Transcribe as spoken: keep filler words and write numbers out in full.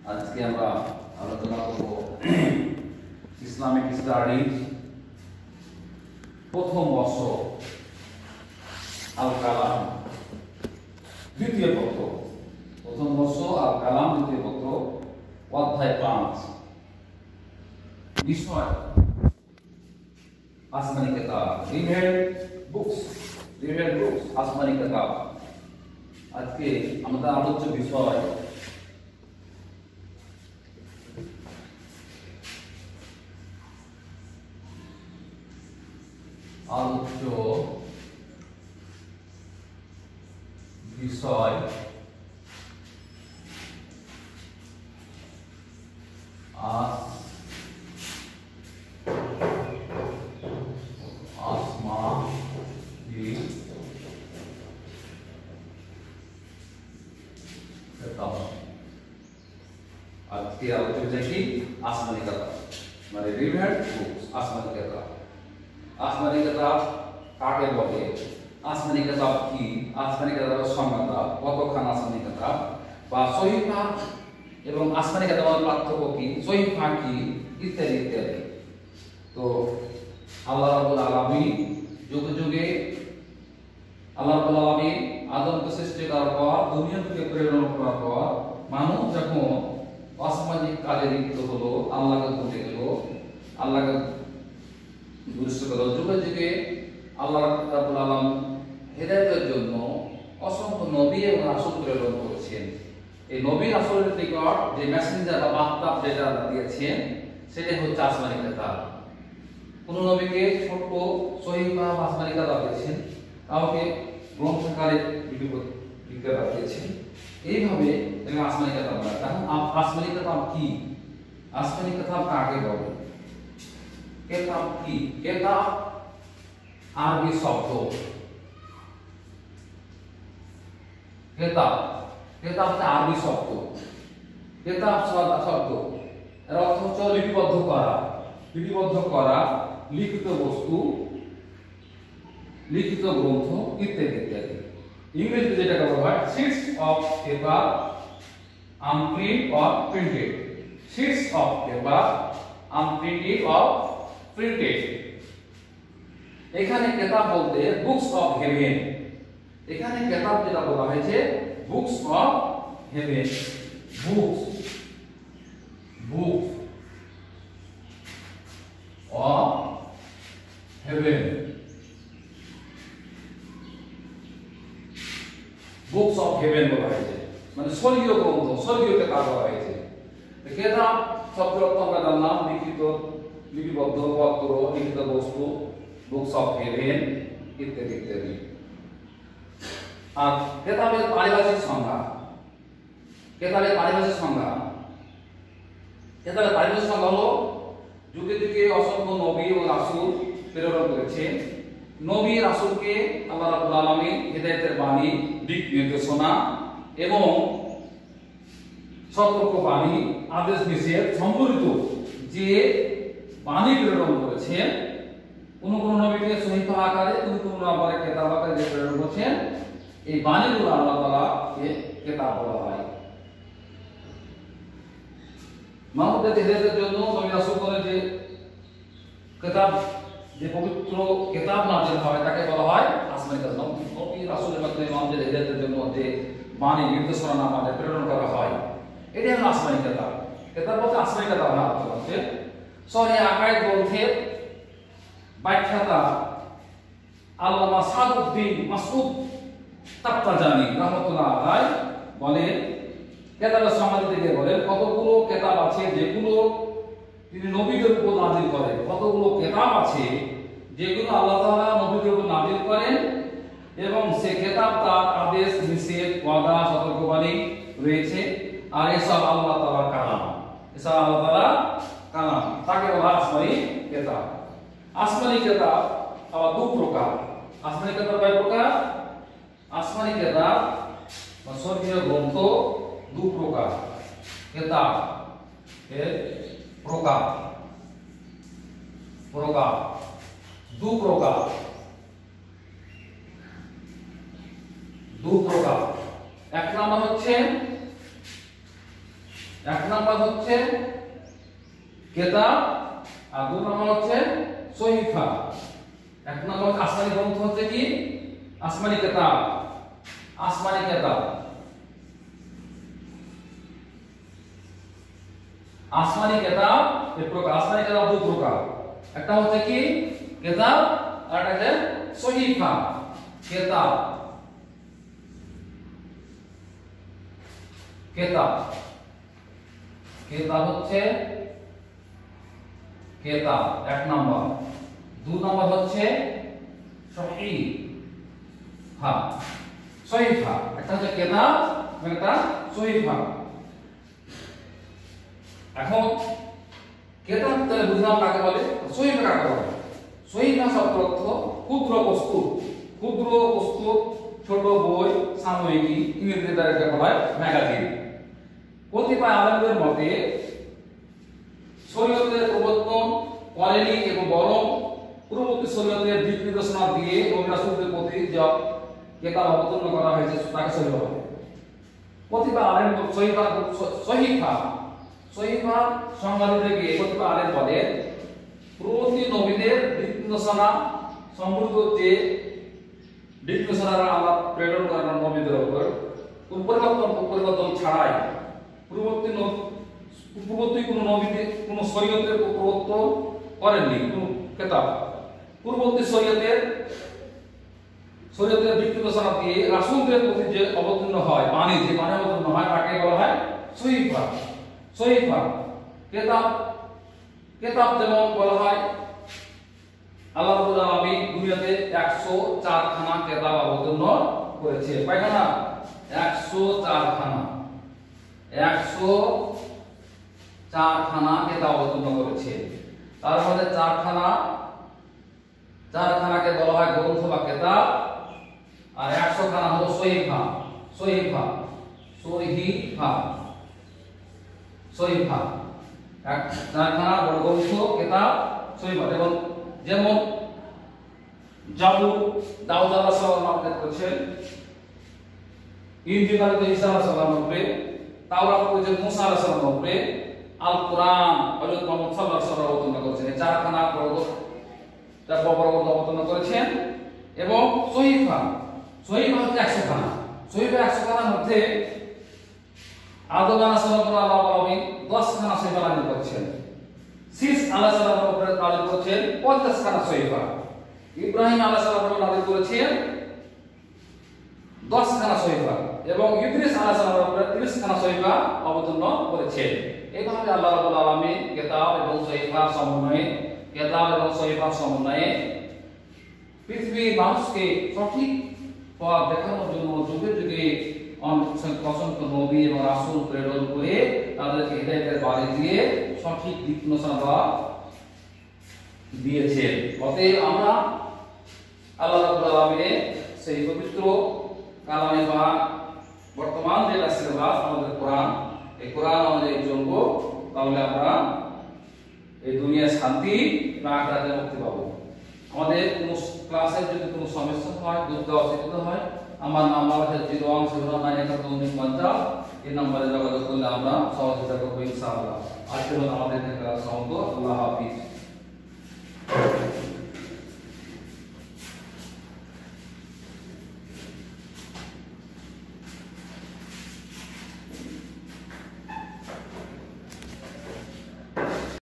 আজকে আমরা আলোচনা করব ইসলামিক স্টাডিজ প্রথম বর্ষ আল কালাম দ্বিতীয় পত্র প্রথম বর্ষ আল কালাম দ্বিতীয় পত্র অধ্যায় পাঁচ বিষয় আসমানি কিতাব রিভেড বুকস রিভেড বুকস আসমানি কিতাব। আজকে আমাদের আলোচ্য বিষয় আলোচ্য বিষয় আসমানি কিতাব। আজকে আলোচ্য বিষয় কি? আসমানি কিতাব মানে রিভেড বুকস আসমানি কিতাব। আসমানি কিতাব কাকে বলে? আসমানি কিতাব কি? আসমানি কিতাবের সংজ্ঞা, কতখান আসমানি কিতাব বা সহিফা এবং আসমানি কিতাবের পার্থক্য কি, সহিফা কি ইত্যাদি ইত্যাদি। তো আল্লাহ রাব্বুল আলামিন যুগে যুগে আল্লাহ রাব্বুল আলামিন আদমকে সৃষ্টি করার পর দুনিয়াতে প্রেরণ করার পর মানুষ যখন অসামাজিক কাজে লিপ্ত হলো, আল্লাহকে ভুলে গেল, আল্লাহকে দুষ্ট করল, যুগে যুগে আল্লাহ রাব্বুল আলামিন হেদায়েতের জন্য অসংখ্য নবী এবং রাসূল প্রেরণ করেছেন। এই নবী রাসূলের নিকট যে মেসেঞ্জার বা বার্তা যেটা দিয়েছেন সেটাই হচ্ছে আসমানি কিতাব। কোন নবীকে ছোট্ট সহিফা বা আসমানি কিতাব দিয়েছেন, কাউকে গ্রন্থাকারে লিপিবদ্ধ দিয়েছেন। এইভাবে এটাকে আসমানি কিতাব বলা হয়। এখন আসমানি কিতাব কি? আসমানি কিতাব কাকে বলে? কিতাব কি? কিতাব আরবি শব্দ। কিতাব কিতাব হচ্ছে আরবি শব্দ। কিতাব শব্দ এর অর্থ হচ্ছে লিপিবদ্ধ করা, লিপিবদ্ধ করা, লিখিত বস্তু, লিখিত গ্রন্থ ইত্যাদি ইত্যাদি। ইংরেজিতে যেটাকে বলা হয় sheets of paper, unprinted or printed, sheets of paper, unprinted or printed। এখানে কিতাব বলতে বুকস অফ হেভেন, এখানে কিতাব যেটা বলা হয়েছে books of heaven, books books of heaven, books of heaven বলা হয়েছে, মানে স্বর্গীয় গ্রন্থ, স্বর্গীয় কিতাব বলা হয়েছে। কিতাব শব্দের অর্থ আমরা জানলাম লিখিত, লিপিবদ্ধ পত্র, লিখিত বস্তু, বুকস অফ হেভেন ইত্যাদি ইত্যাদি। আর কিতাবের পারিভাষিক সংজ্ঞা, কিতাবের পারিভাষিক সংজ্ঞা কিতাবের পারিভাষিক সংজ্ঞা হলো যুগে যুগে অসংখ্য নবী ও রাসূল প্রেরণ করেছেন। নবী রাসূলকে আল্লাহ রাব্বুল আলামিন হেদায়েতের বাণী, দিক নির্দেশনা এবং সতর্ক বাণী, আদেশ নিষেধ সম্বলিত যে বাণী প্রেরণ করেছেন। কোন কোন নবীকে সহিফা আকারে, কোন কোন আবার কিতাব আকারে যে প্রেরণ করেছেন, এই বাণীগুলো আল্লাহ তাআলাকে কিতাব বলা হয়। মানুষদের হেদায়েতের জন্য নবী রাসূলগণের যে কিতাব, যে পবিত্র কিতাব নাযিল হয় তাকে বলা হয় আসমানি কিতাব। নবী রাসূলের মাধ্যমে মানুষদের হেদায়েতের জন্য যে বাণী নির্দেশনা আমাদের প্রেরণ করা হয়, এটাই হলো আসমানি কিতাব। কিতাব বলতে আসমানি কিতাব না হচ্ছে সহিহ আকায়েদ গ্রন্থের ব্যাখ্যাতা আল্লামা সাদউদ্দিন মাসউদ তাফতাজানি রাহমাতুল্লাহ আলাইহি বলেন, কিতাবের সংজ্ঞা দিতে বলেন কতগুলো কিতাব আছে যেগুলো তিনি নবীদের উপর নাযিল করেন, কতগুলো কিতাব আছে যেগুলো আল্লাহ তাআলা নবীদের উপর নাযিল করেন এবং সে কিতাব তার আদেশ নিষেধ ওয়াদা সতর্কবাণী রয়েছে। আর এসব আল্লাহ তাআলার কালাম, এসব আল্লাহ তাআলার কালাম, তাকে বলা হয় আসমানি কিতাব। আসমানি কিতাব আবার দু প্রকার। আসমানি কিতাব কয় প্রকার? আসমানি কিতাব বা স্বর্গীয় গ্রন্থ দু প্রকার। কিতাব এর প্রকার প্রকার দু প্রকার দু প্রকার এক নাম্বার হচ্ছে এক নাম্বার হচ্ছে কেতাব আর দুই নাম্বার হচ্ছে সহিফা। এক নাম্বার আসমানি গ্রন্থ হচ্ছে কি আসমানি কেতাব, আসমানি কেতাব। আসমানি কেতাব এই প্রকার, আসমানি কেতাব দুই প্রকার, একটা হচ্ছে কি কেতাব আর একটা হচ্ছে সহিফা। কেতাব কেতাব কেতাব হচ্ছে কেতাব এক নাম্বার। দুই নাম্বার হচ্ছে সহিফা, সহিফা। একটা হচ্ছে কেতাব একটা সহিফা। এখন কেতাব তাহলে বুঝলাম কাকে বলে, সহিফা কাকে বলে। সহিফা শব্দের অর্থ ক্ষুদ্র বস্তু, ক্ষুদ্র বস্তু, ছোট বই, সাময়িকী, ইংরেজিতে তাদেরকে বলা হয় ম্যাগাজিন। কতিপয় আলেমদের মতে শরীয়তের প্রবর্তন করেনি এবং বরং পূর্ববর্তী শরীয়তের দিক নির্দেশনা দিয়ে এবং রাসূলদের প্রতি যা কেতাব অবতীর্ণ করা হয়েছে তাকে সহিফা বলে। কতিপয় আলেম সহিফা সহিফা সহিফা সংজ্ঞা দিতে গিয়ে কতিপয় আলেম বলে পূর্ববর্তী নবীদের দিক নির্দেশনা সমৃদ্ধ যে দিক নির্দেশনা আল্লাহ প্রেরণ করেন নবীদের উপর কোন পরিবর্তন পরিবর্তন ছাড়াই পূর্ববর্তী পূর্ববর্তী কোন নবীদের কোন শরীয়তের প্রবর্তন করেননি কোন কেতাব। পূর্ববর্তী শরীয়তের শরীয়তের দিক নির্দেশনা দিয়ে রাসূলদের প্রতি যে অবতীর্ণ হয় বাণী, যে বাণী অবতীর্ণ হয় তাকে বলা হয় সহিফা। সহিফা কেতাব কেতাব যেমন বলা হয় আল্লাহ রাব্বুল আলামিন দুনিয়াতে একশো চার খানা কেতাব অবতীর্ণ করেছে। কয়খানা? একশো চার খানা। একশো চার খানা কেতাব অবতীর্ণ করেছে। তার মধ্যে চারখানা চারখানাকে বলা হয় গ্রন্থ বা কেতাব, আর একশো খানা হলো সহিফা। সহিফা সহিফা সহিফা এক চারখানা বড় গ্রন্থ কেতাব সহিফা। এবং যেমন জাবুর দাউদ আলাইহিস সালাম নামে করেছেন, ইনজিল ঈসা আলাইহিস সালামের উপরে, তাওরাত করেছেন মুসা আলাইহিস সালামের উপরে, আল কোরআন হযরত মুহাম্মদ সাল্লাল্লাহু আলাইহি ওয়াসাল্লাম অবতীর্ণ করেছেন। এই চারখানা বড় তার বড় বড় অবতীর্ণ করেছেন। এবং সহিফা সহিফা হচ্ছে একশো খানা। সহিফা একশো খানার মধ্যে আদম আলাইহিস সালামের উপর আল্লাহ আলামিন দশ খানা সহিফা নাযিল করেছেন। শীস আলাইহিস সালামের উপর নাযিল করেছেন পঞ্চাশ খানা সহিফা। ইব্রাহিম আলাইহিস সালামের উপর নাযিল করেছেন দশ খানা সহিফা। এবং ইদ্রিস আলাইহিস সালামের উপর ত্রিশ খানা সহিফা অবতীর্ণ করেছেন। এইভাবে আল্লাহ রাব্বুল আলামিন কিতাব এবং সহিফা সমন্বয়ে কিতাব এবং সহিফা সমন্বয়ে পৃথিবীর মানুষকে সঠিক পথ দেখানোর জন্য যুগে যুগে অসংখ্য নবী এবং রাসূল প্রেরণ করে তাদেরকে হিদায়াতের বাণী দিয়ে সঠিক দিক নির্দেশনা দিয়েছেন। অতএব আমরা আল্লাহ রাব্বুল আলামিনের সেই পবিত্র কালামে পাক বর্তমান যেটা সিলেবাস আমাদের কোরআন, এই কোরআন অনুযায়ী চলবো, তাহলে আমরা এই দুনিয়ায় শান্তি এবং আখিরাতে মুক্তি পাবো। আমাদের কোনো ক্লাসে যদি কোনো সমস্যা হয়, বুঝতে অসুবিধা হয়, আমার নাম্বার হচ্ছে জিরো ওয়ান সেভেন নাইন এক দুই পঞ্চাশ, এই নম্বরে যোগাযোগ করলে আমরা সহযোগিতা করবো ইনশাআল্লাহ। আজকের মতো আমাদের সমাপ্ত। আল্লাহ হাফিজ।